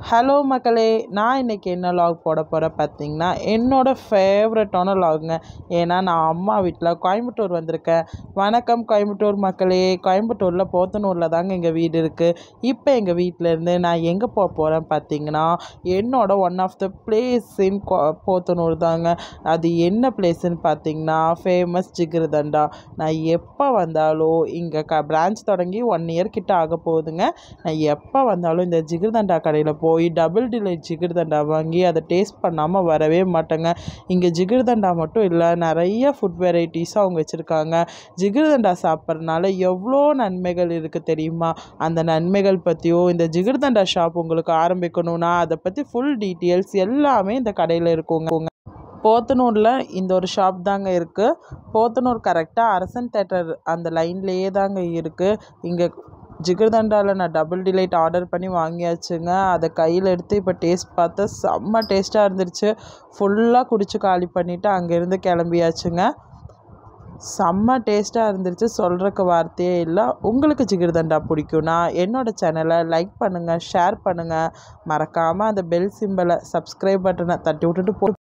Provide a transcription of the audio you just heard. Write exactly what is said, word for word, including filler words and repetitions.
Hello மக்களே, நான் இன்றைக்கி என்ன லாக் போட போகிறேன் பார்த்தீங்கன்னா, என்னோடய ஃபேவரட்டான லாகுங்க. ஏன்னா நான் அம்மா வீட்டில் கோயம்புத்தூர் வந்திருக்கேன். வணக்கம் கோயம்புத்தூர் மக்களே. கோயம்புத்தூரில் போத்தனூரில் தாங்க எங்கள் வீடு இருக்குது. இப்போ எங்கள் வீட்டிலேருந்து நான் எங்கே போக போகிறேன் பார்த்தீங்கன்னா, என்னோடய one of the place in கோ போத்தனூர் தாங்க. அது என்ன பிளேஸுன்னு பார்த்தீங்கன்னா, ஃபேமஸ் ஜிகிர்தண்டா. நான் எப்போ வந்தாலும் இங்கே க பிரான்ச் தொடங்கி ஒன் இயர் கிட்ட ஆக போகுதுங்க. நான் எப்போ வந்தாலும் இந்த ஜிகிர்தண்டா கடையில் போய் டபுள் டிலைட் ஜிகிர்தண்டா வாங்கி அதை டேஸ்ட் பண்ணாமல் வரவே மாட்டேங்க. இங்கே ஜிகிர்தண்டா மட்டும் இல்லை, நிறைய ஃபுட் வெரைட்டிஸும் அவங்க வச்சுருக்காங்க. ஜிகிர்தண்டா சாப்பிட்றதுனால எவ்வளோ நன்மைகள் இருக்குது தெரியுமா? அந்த நன்மைகள் பற்றியும் இந்த ஜிகிர்தண்டா ஷாப் உங்களுக்கு ஆரம்பிக்கணும்னா அதை பற்றி ஃபுல் டீட்டெயில்ஸ் எல்லாமே இந்த கடையில் இருக்குங்க. போத்தனூரில் இந்த ஒரு ஷாப் தாங்க இருக்குது. போத்தனூர் கரெக்டாக அரசன் தேட்டர் அந்த லைன்லேயே தாங்க இருக்குது. இங்கே ஜிகிர்தண்டாவில் நான் டபுள் டிலைட் ஆர்டர் பண்ணி வாங்கியாச்சுங்க. அதை கையில் எடுத்து இப்போ டேஸ்ட் பார்த்தா செம்ம டேஸ்ட்டாக இருந்துருச்சு. ஃபுல்லாக குடிச்சு காலி பண்ணிவிட்டு அங்கேருந்து கிளம்பியாச்சுங்க. செம்ம டேஸ்ட்டாக இருந்துருச்சு, சொல்கிறக்கு வார்த்தையே இல்லை. உங்களுக்கு ஜிகிர்தண்டா பிடிக்கும்னா என்னோடய சேனலை லைக் பண்ணுங்கள், ஷேர் பண்ணுங்கள், மறக்காமல் அந்த பெல் சிம்பலை சப்ஸ்கிரைப் பட்டனை தட்டி விட்டுட்டு போ